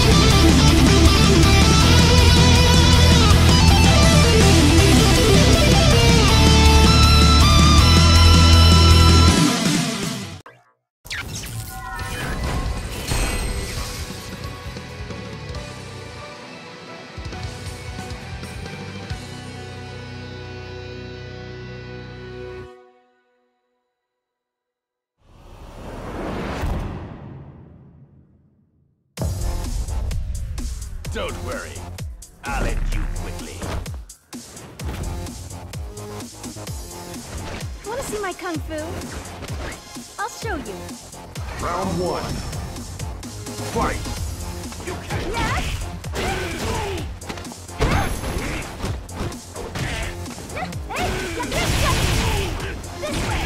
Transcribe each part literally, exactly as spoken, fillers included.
Don't worry. I'll end you quickly. Want to see my kung fu? I'll show you. Round one. Fight! You can't. Yes! This way!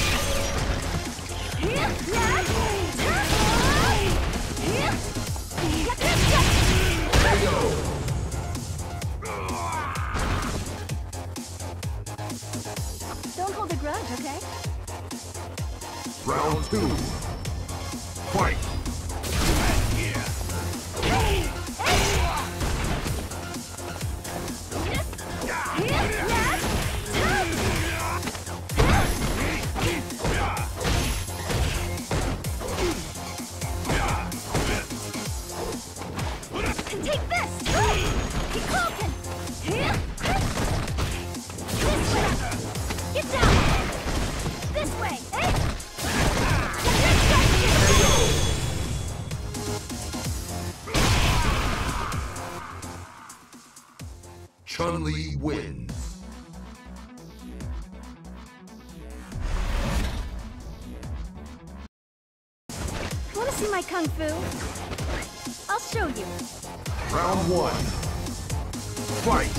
Don't hold a grudge, okay? Round two. Fight! Take this! Keep cloaking! This way! Get down! This way! Eh? Chun-Li wins. Want to see my kung fu? I'll show you. Round one. Fight!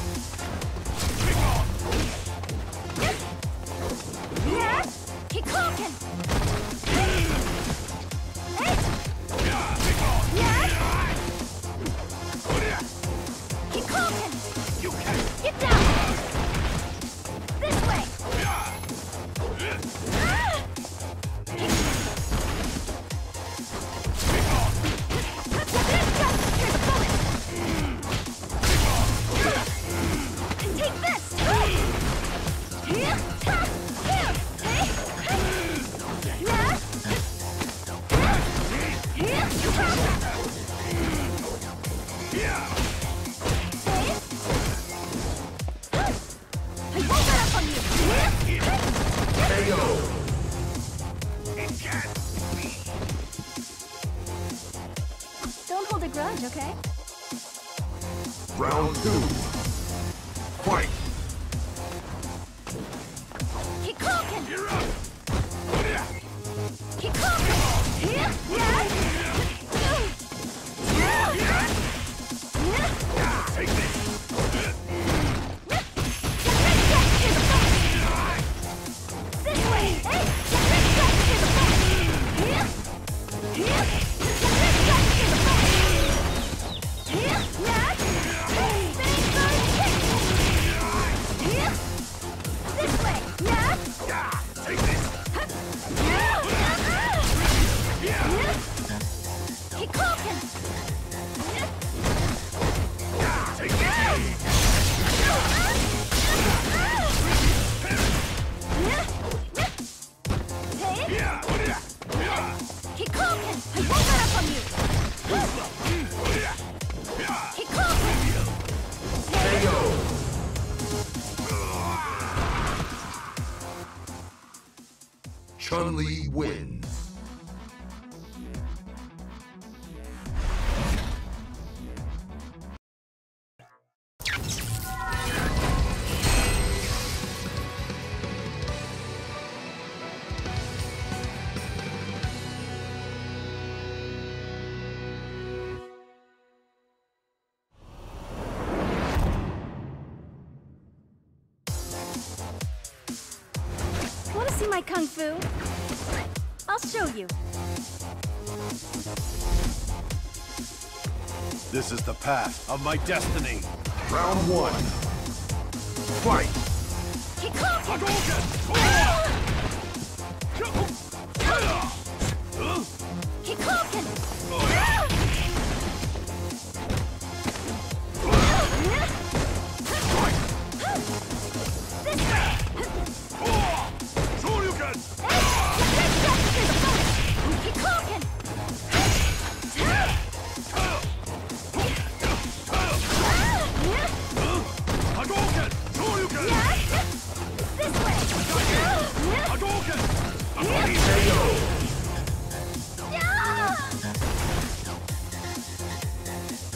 Yeah? Keep cloaking! Eh? Yeah? Keep cloaking! You can't. Get down! This way! Ah! Here's a bullet! Take this! Here! Ha! Here! Eh? Yeah? Here! Ha! I won't let up on you! K O! It can't be. Don't hold a grudge, okay? Round two. Fight! Keep cloaking! You're up. Keep cloaking! Here! Yeah! Yeah! Take this. This way! Eh? Here! Here! Here! Yeah! Here! This way! Yeah! Take this. Keep cloaking! Take this. Keep cloaking! I won't let up on you! Keep cloaking! K O! Chun-Li wins. Want to see my kung fu? I'll show you. This is the path of my destiny. Round one. Fight! Keep cloaking! Keep cloaking!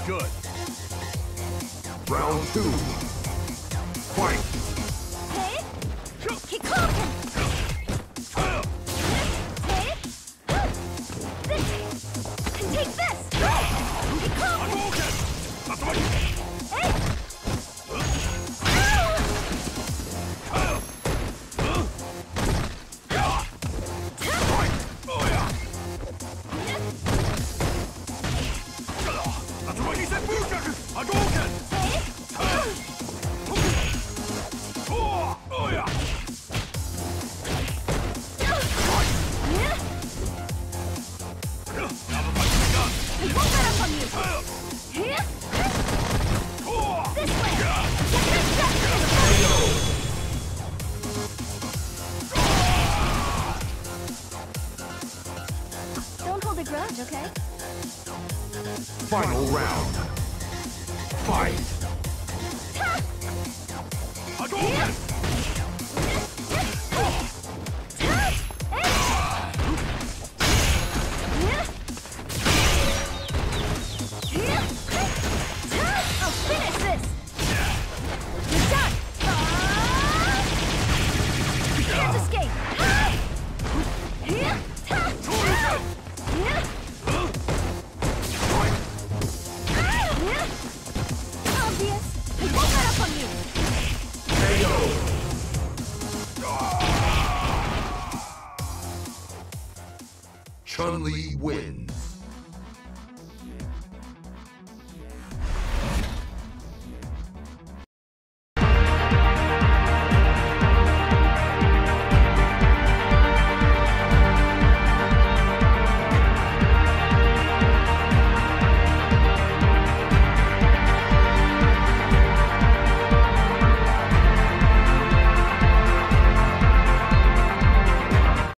good. Round two. Fight. Hey, keep talking. Hey, this, and take this. Keep talking. Hey. Don't hold a grudge, okay? Final round. Fight. I'll finish this! You're done! You can't escape! Obvious! I won't let up on you! K O. Chun-Li wins.